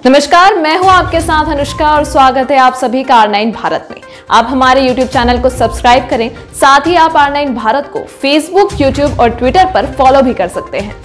नमस्कार, मैं हूं आपके साथ अनुष्का और स्वागत है आप सभी का R9 भारत में। आप हमारे YouTube चैनल को सब्सक्राइब करें, साथ ही आप R9 भारत को Facebook, YouTube और Twitter पर फॉलो भी कर सकते हैं।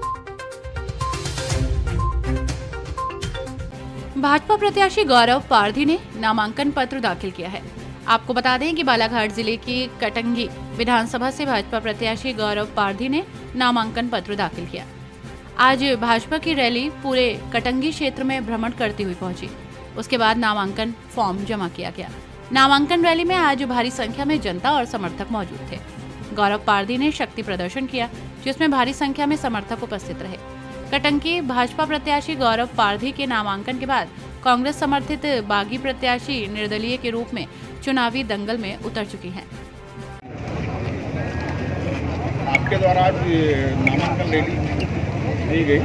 भाजपा प्रत्याशी गौरव पारधी ने नामांकन पत्र दाखिल किया है। आपको बता दें कि बालाघाट जिले की कटंगी विधानसभा से भाजपा प्रत्याशी गौरव पारधी ने नामांकन पत्र दाखिल किया। आज भाजपा की रैली पूरे कटंगी क्षेत्र में भ्रमण करती हुई पहुंची। उसके बाद नामांकन फॉर्म जमा किया गया। नामांकन रैली में आज भारी संख्या में जनता और समर्थक मौजूद थे। गौरव पारधी ने शक्ति प्रदर्शन किया, जिसमें भारी संख्या में समर्थक उपस्थित रहे। कटंगी भाजपा प्रत्याशी गौरव पारधी के नामांकन के बाद कांग्रेस समर्थित बागी प्रत्याशी निर्दलीय के रूप में चुनावी दंगल में उतर चुकी हैं। आपके द्वारा आज नामांकन रैली दी गई।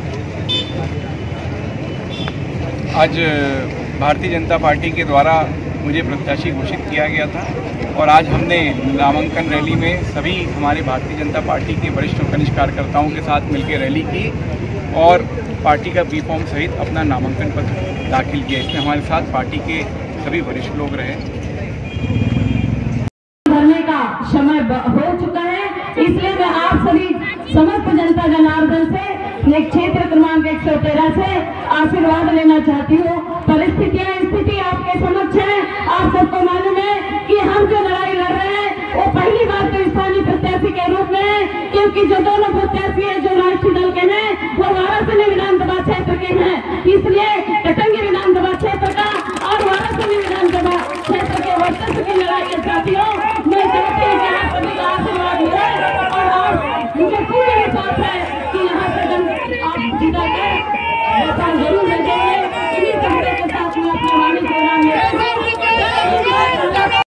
आज भारतीय जनता पार्टी के द्वारा मुझे प्रत्याशी घोषित किया गया था और आज हमने नामांकन रैली में सभी हमारे भारतीय जनता पार्टी के वरिष्ठ और कनिष्ठ कार्यकर्ताओं के साथ मिलकर रैली की और पार्टी का बी फॉर्म सहित अपना नामांकन पत्र दाखिल किया। इसमें हमारे साथ पार्टी के सभी वरिष्ठ लोग रहे। भरने का समय हो चुका है, इसलिए मैं आप सभी समस्त जनता जनार्दन से क्षेत्र क्रमांक 113 से आशीर्वाद लेना चाहती हूँ। स्थिति आपके समक्ष है। आप सबको मालूम है कि हम जो लड़ाई लड़ रहे हैं वो पहली बार तो स्थानीय प्रत्याशी के रूप में है, क्योंकि जो दोनों प्रत्याशी है जो राष्ट्रीय दल के हैं वो वाराणसी विधानसभा क्षेत्र के हैं। इसलिए